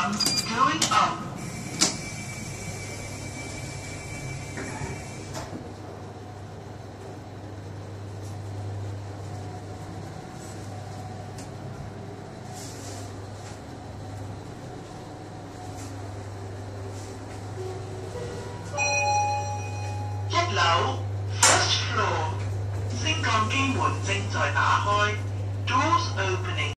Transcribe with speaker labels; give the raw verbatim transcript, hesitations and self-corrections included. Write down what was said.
Speaker 1: one going up.一樓 first floor，升降機門正在打開 ，doors opening。